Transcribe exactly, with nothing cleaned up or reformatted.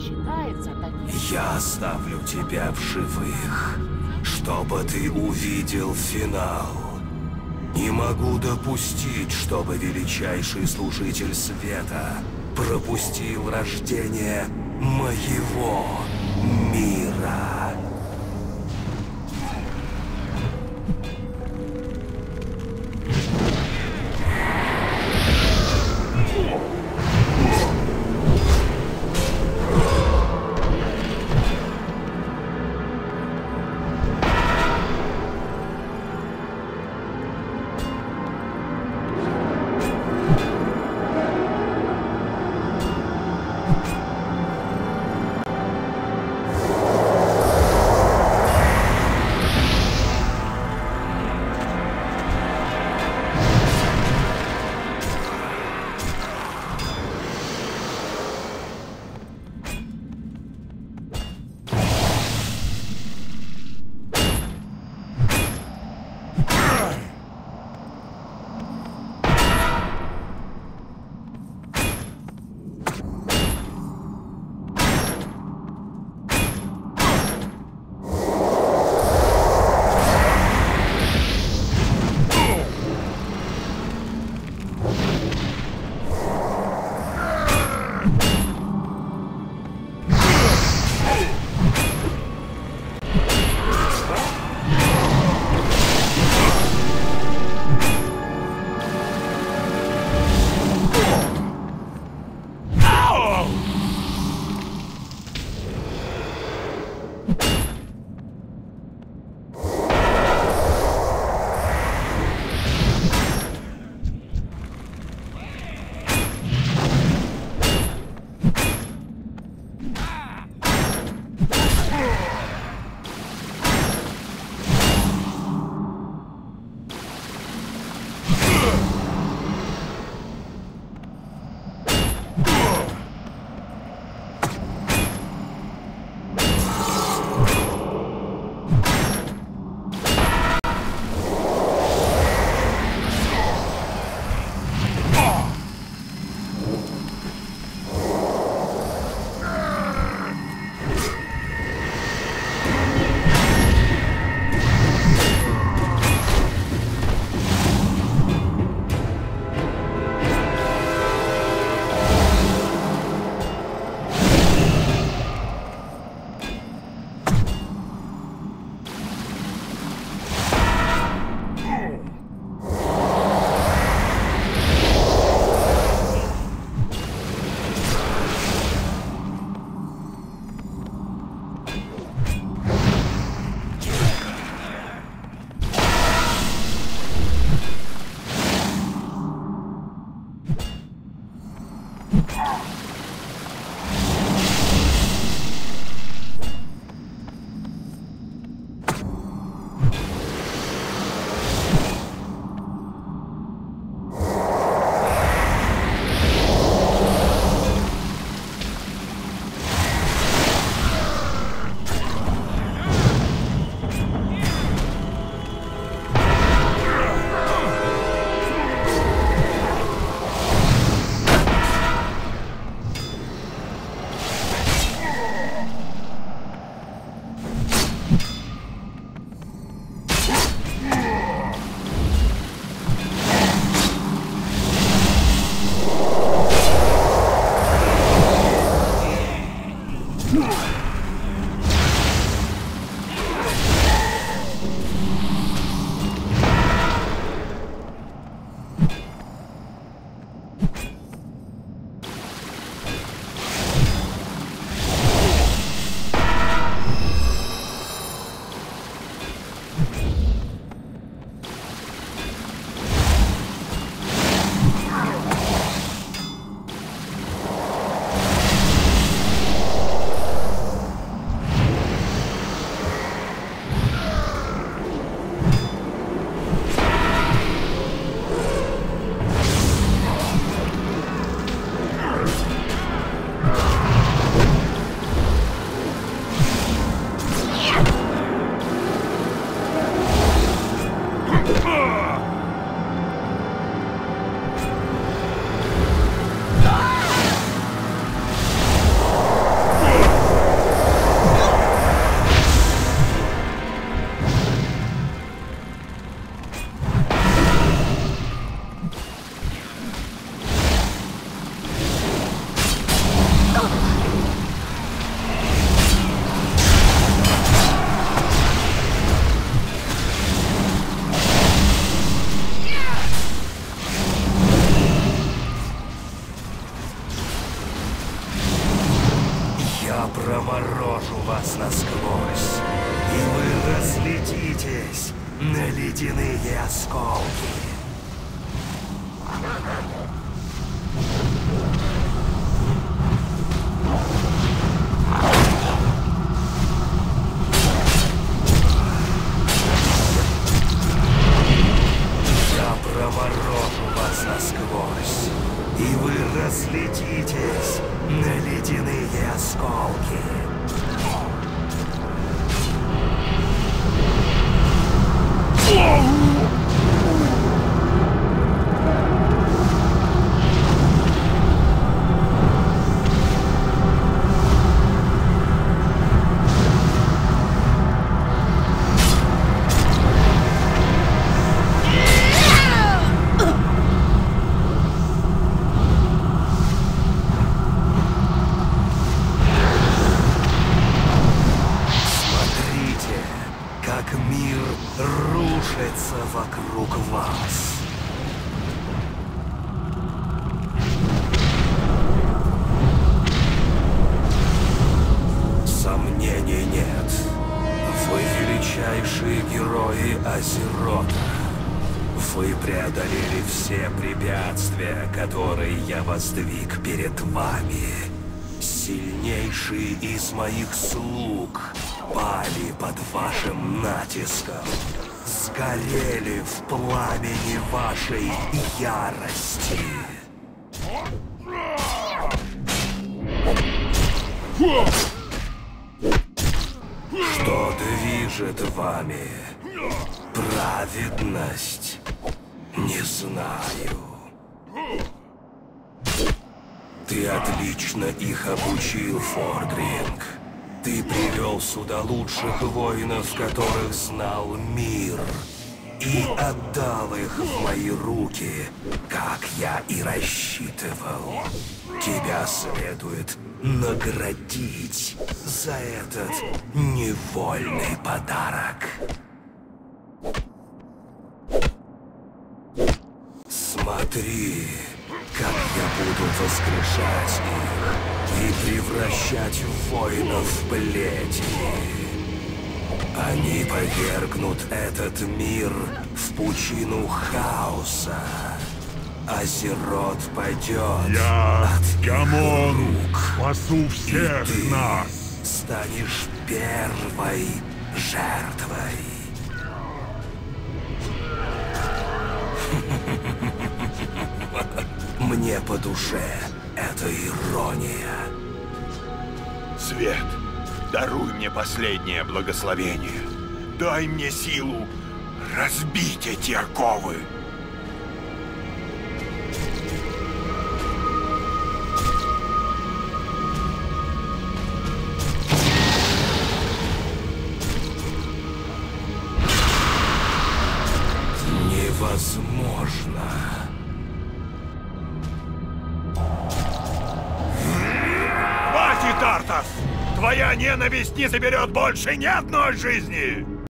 считается таким. Я оставлю тебя в живых, чтобы ты увидел финал. Не могу допустить, чтобы величайший служитель света пропустил рождение моего мира. проморожу вас насквозь, и вы разлетитесь на ледяные осколки. Я проморожу вас насквозь, и вы разлетитесь на ледяные осколки. Как мир рушится вокруг вас. Сомнений нет. Вы величайшие герои Азерота. Вы преодолели все препятствия, которые я воздвиг перед вами. Сильнейшие из моих слуг пали под вашим натиском, сгорели в пламени вашей ярости. Что движет вами? Праведность? Не знаю. Ты отлично их обучил, Фордринг. Ты привел сюда лучших воинов, которых знал мир, и отдал их в мои руки, как я и рассчитывал. Тебя следует наградить за этот невольный подарок. Смотри, как я буду воскрешать их и превращать воинов в плети. Они повергнут этот мир в пучину хаоса. Азерот пойдет Я, от Гамон, их рук, спасу всех и ты нас. станешь первой жертвой. Мне по душе эта ирония. Свет, даруй мне последнее благословение. Дай мне силу разбить эти оковы. Невозможно. Хватит, Артас! Твоя ненависть не заберет больше ни одной жизни!